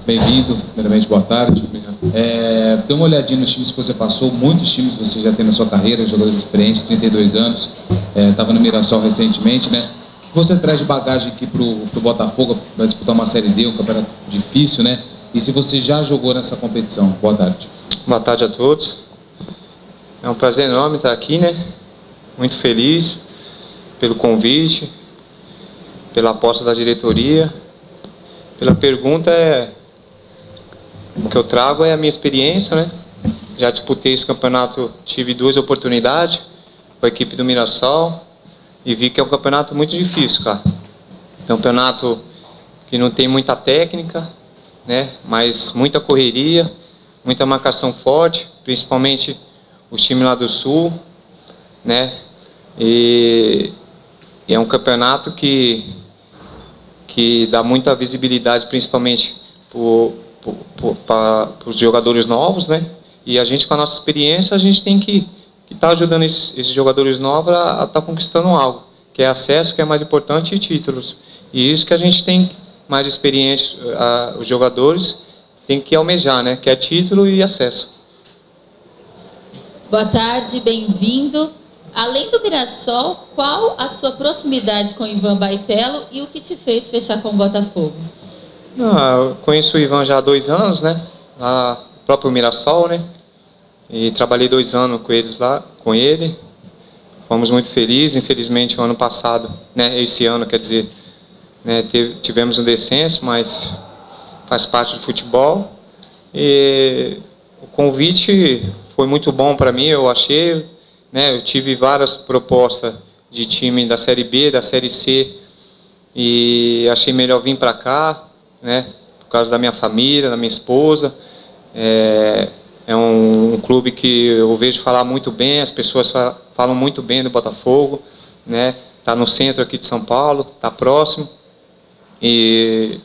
bem-vindo, primeiramente, boa tarde. Dê uma olhadinha nos times que você passou, muitos times você já tem na sua carreira, jogador experiente, 32 anos, estava no Mirassol recentemente, né? O que você traz de bagagem aqui para o Botafogo, para disputar uma Série D, um campeonato difícil, né? E se você já jogou nessa competição? Boa tarde. Boa tarde a todos. É um prazer enorme estar aqui, né? Muito feliz pelo convite, pela aposta da diretoria. Pela pergunta, o que eu trago é a minha experiência, né? Já disputei esse campeonato, tive 2 oportunidades com a equipe do Mirassol e vi que é um campeonato muito difícil, cara. Campeonato que não tem muita técnica, né? Mas muita correria, muita marcação forte, principalmente os times lá do Sul, né? E é um campeonato que dá muita visibilidade, principalmente para os jogadores novos, né? E a gente, com a nossa experiência, a gente tem que estar ajudando esses jogadores novos a estar conquistando algo, que é acesso, que é mais importante, e títulos. E isso que a gente tem mais experientes, os jogadores tem que almejar, né? Que é título e acesso. Boa tarde, bem-vindo. Além do Mirassol, qual a sua proximidade com o Ivan Baitello e o que te fez fechar com o Botafogo? Eu conheço o Ivan já há 2 anos, né? Lá, próprio Mirassol, né? E trabalhei 2 anos com ele. Fomos muito felizes. Infelizmente, o ano passado, né? Esse ano, quer dizer, né? Tivemos um descenso, mas faz parte do futebol. E o convite foi muito bom para mim, eu achei. Né, eu tive várias propostas de time da Série B, da Série C, e achei melhor vir para cá, né, por causa da minha família, da minha esposa. É um clube que eu vejo falar muito bem, as pessoas falam muito bem do Botafogo, né, está no centro aqui de São Paulo, está próximo, e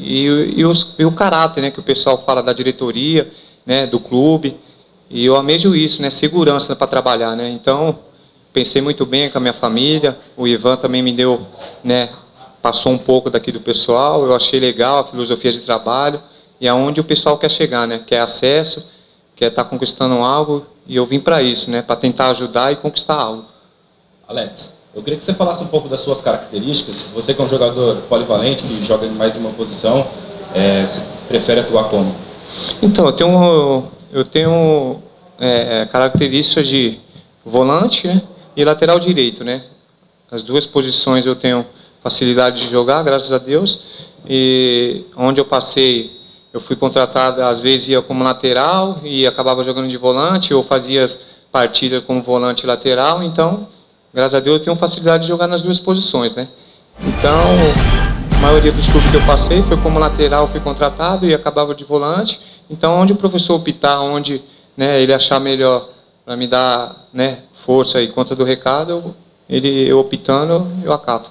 o caráter, né, que o pessoal fala da diretoria, né, do clube. E eu almejo isso, né? Segurança para trabalhar, né? Então, pensei muito bem com a minha família. O Ivan também me deu, né? Passou um pouco daqui do pessoal. Eu achei legal a filosofia de trabalho e aonde o pessoal quer chegar, né? Quer acesso, quer estar conquistando algo, e eu vim para isso, né? Para tentar ajudar e conquistar algo. Alex, eu queria que você falasse um pouco das suas características. Você que é um jogador polivalente, que joga em mais de uma posição, você prefere atuar como? Então, eu tenho características de volante, né, e lateral direito, né? As 2 posições eu tenho facilidade de jogar, graças a Deus. E onde eu passei, eu fui contratado, às vezes ia como lateral e acabava jogando de volante, ou fazia partidas como volante e lateral. Então, graças a Deus, eu tenho facilidade de jogar nas 2 posições, né? Então, a maioria dos clubes que eu passei foi como lateral, fui contratado e acabava de volante. Então, onde o professor optar, onde, né, ele achar melhor para me dar, né, força e conta do recado, eu optando, eu acato.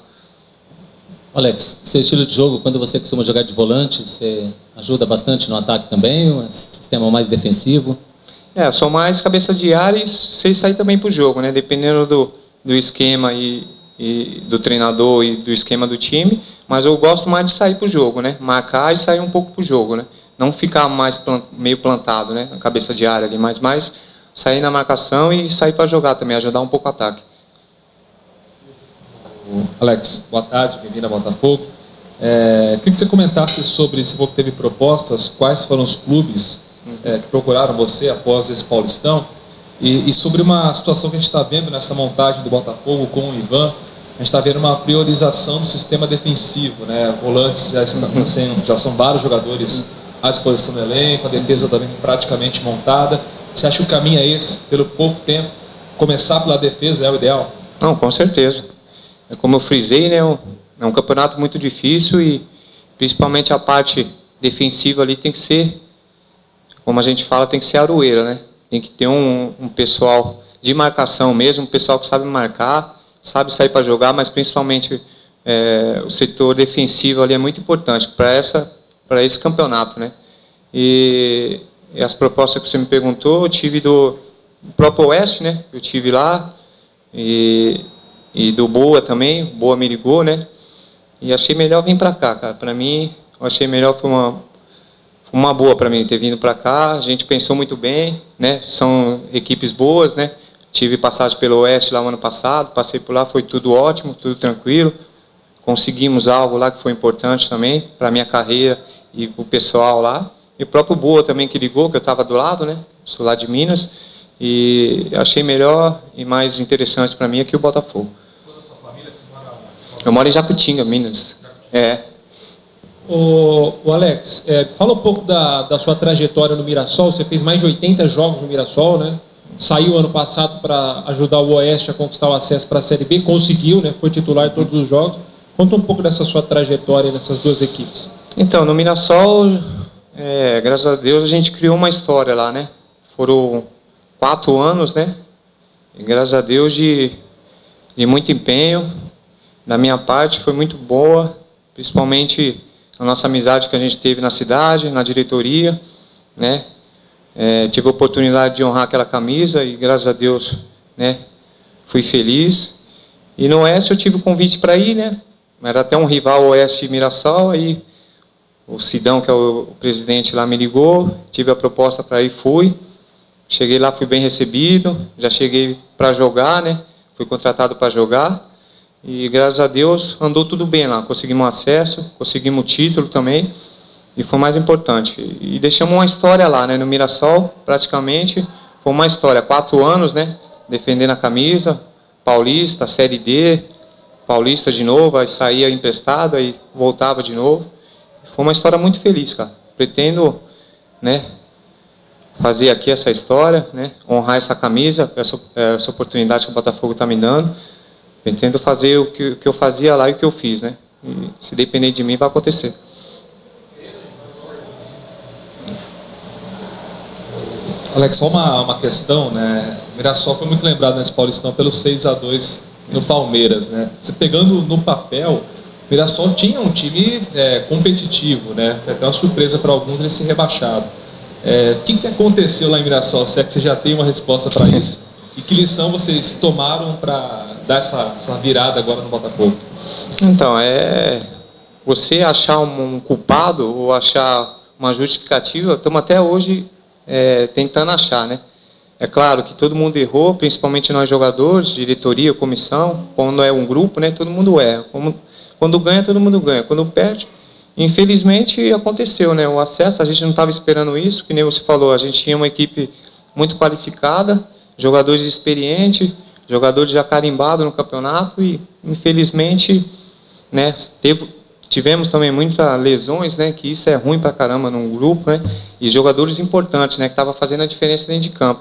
Alex, seu estilo de jogo, quando você costuma jogar de volante, você ajuda bastante no ataque também? Um sistema mais defensivo? Sou mais cabeça de área e sei sair também para o jogo, né? Dependendo do esquema e do treinador e do esquema do time, mas eu gosto mais de sair para o jogo, né? Marcar e sair um pouco para o jogo, né? Não ficar mais meio plantado, né? Na cabeça de área ali, mas mais sair na marcação e sair para jogar também, ajudar um pouco o ataque. Alex, boa tarde, bem-vindo a Botafogo. Queria que você comentasse sobre, se você teve propostas, quais foram os clubes que procuraram você após esse Paulistão, e sobre uma situação que a gente está vendo nessa montagem do Botafogo com o Ivan. A gente está vendo uma priorização do sistema defensivo, né? Volantes já são vários jogadores à disposição do elenco, a defesa também praticamente montada. Você acha que o caminho é esse, pelo pouco tempo, começar pela defesa é o ideal? Não, com certeza. Como eu frisei, né, é um campeonato muito difícil e principalmente a parte defensiva ali tem que ser, como a gente fala, tem que ser aroeira, né? Tem que ter um pessoal de marcação mesmo, um pessoal que sabe marcar, sabe sair para jogar, mas principalmente o setor defensivo ali é muito importante para esse campeonato, né? E as propostas que você me perguntou, eu tive do próprio Oeste, né? Eu tive lá, e do Boa também, Boa me ligou, né? E achei melhor vir para cá, cara. Para mim, eu achei melhor, foi uma boa para mim ter vindo para cá. A gente pensou muito bem, né? São equipes boas, né? Tive passagem pelo Oeste lá no ano passado, passei por lá, foi tudo ótimo, tudo tranquilo. Conseguimos algo lá que foi importante também para a minha carreira e para o pessoal lá. E o próprio Boa também que ligou, que eu estava do lado, né? Sou lá de Minas. E achei melhor e mais interessante para mim aqui o Botafogo. Eu moro em Jacutinga, Minas. O Alex, fala um pouco da sua trajetória no Mirassol. Você fez mais de 80 jogos no Mirassol, né? Saiu ano passado para ajudar o Oeste a conquistar o acesso para a Série B, conseguiu, né? Foi titular em todos os jogos. Conta um pouco dessa sua trajetória nessas duas equipes. Então, no Mirassol, graças a Deus, a gente criou uma história lá, né? Foram 4 anos, né? E, graças a Deus, de muito empenho. Da minha parte, foi muito boa, principalmente a nossa amizade que a gente teve na cidade, na diretoria, né? Tive a oportunidade de honrar aquela camisa e, graças a Deus, né, fui feliz. E no Oeste eu tive o convite para ir, né? Era até um rival Oeste e Mirassol, aí o Sidão, que é o presidente lá, me ligou, tive a proposta para ir, fui. Cheguei lá, fui bem recebido, já cheguei para jogar, né? Fui contratado para jogar. E, graças a Deus, andou tudo bem lá. Conseguimos acesso, conseguimos o título também. E foi o mais importante. E deixamos uma história lá, né? No Mirassol, praticamente. Foi uma história. 4 anos, né? Defendendo a camisa. Paulista, Série D. Paulista de novo. Aí saía emprestado, aí voltava de novo. Foi uma história muito feliz, cara. Pretendo, né, fazer aqui essa história, né? Honrar essa camisa, essa oportunidade que o Botafogo está me dando. Pretendo fazer o que eu fazia lá e o que eu fiz, né? E, se depender de mim, vai acontecer. Alex, só uma questão, né? O Mirassol foi muito lembrado nesse Paulistão pelo 6-2 no Palmeiras, né? Você pegando no papel, o Mirassol tinha um time competitivo, né? Até uma surpresa para alguns ele ser rebaixado. O que aconteceu lá em Mirassol? Se é que você já tem uma resposta para isso? E que lição vocês tomaram para dar essa virada agora no Botafogo? Então, você achar um culpado ou achar uma justificativa, estamos até hoje tentando achar, né? É claro que todo mundo errou, principalmente nós jogadores, diretoria, comissão, quando é um grupo, né? Todo mundo erra. Quando ganha, todo mundo ganha. Quando perde, infelizmente aconteceu, né? O acesso, a gente não estava esperando isso, que nem você falou, a gente tinha uma equipe muito qualificada, jogadores experientes, jogadores já carimbados no campeonato e, infelizmente, né, tivemos também muitas lesões, né, que isso é ruim pra caramba num grupo, né, e jogadores importantes, né, que estavam fazendo a diferença dentro de campo.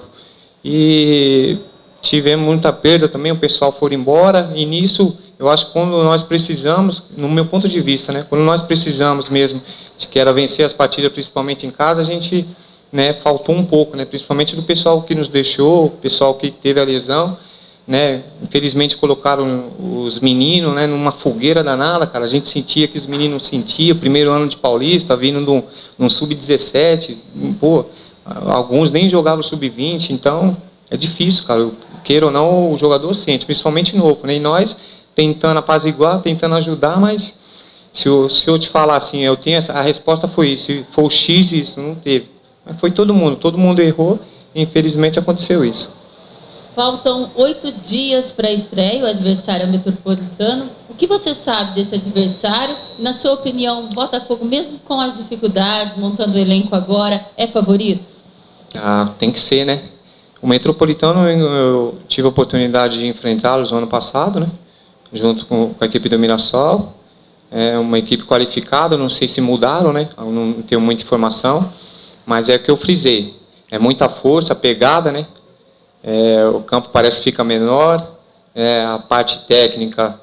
E tivemos muita perda também, o pessoal foi embora, e nisso, eu acho que quando nós precisamos, no meu ponto de vista, né, quando nós precisamos mesmo, de que era vencer as partidas, principalmente em casa, a gente, né, faltou um pouco, né, principalmente do pessoal que nos deixou, o pessoal que teve a lesão, né, infelizmente colocaram os meninos, né, numa fogueira danada, cara. A gente sentia que os meninos sentiam, primeiro ano de Paulista, vindo de um sub-17, pô, alguns nem jogavam sub-20, então é difícil, cara. Queira ou não, o jogador sente, principalmente novo, né, e nós tentando apaziguar, tentando ajudar, mas se eu te falar assim, eu tenho a resposta foi isso, se for o X, isso não teve. Mas foi todo mundo errou, e infelizmente aconteceu isso. Faltam 8 dias para a estreia, o adversário é o Metropolitano. O que você sabe desse adversário? Na sua opinião, o Botafogo, mesmo com as dificuldades, montando o elenco agora, é favorito? Tem que ser, né? O Metropolitano, eu tive a oportunidade de enfrentá-los no ano passado, né? Junto com a equipe do Mirassol. É uma equipe qualificada, não sei se mudaram, né? Eu não tenho muita informação, mas é o que eu frisei. É muita força, pegada, né? O campo parece que fica menor, a parte técnica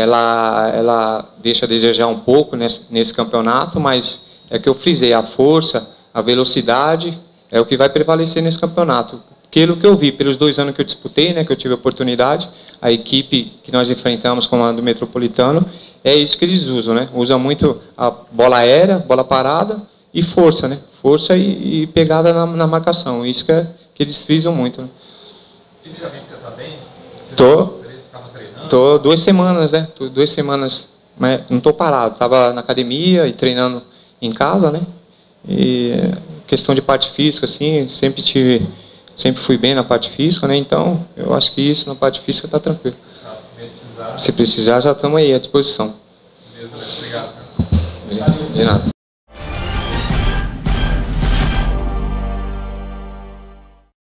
ela deixa a desejar um pouco nesse campeonato, mas é o que eu frisei, a força, a velocidade é o que vai prevalecer nesse campeonato. Pelo que eu vi, pelos 2 anos que eu disputei, né, que eu tive a oportunidade, a equipe que nós enfrentamos com a do Metropolitano, é isso que eles usam, né? Usa muito a bola aérea, bola parada e força, né? Força e pegada na marcação, isso que eles frisam muito, né? Fisicamente você está bem? Tô 2 semanas, né? Tô 2 semanas, mas não tô parado. Tava na academia e treinando em casa, né? E questão de parte física, assim, sempre fui bem na parte física, né? Então, eu acho que isso na parte física está tranquilo. Se precisar, já estamos aí à disposição. Beleza, obrigado. De nada.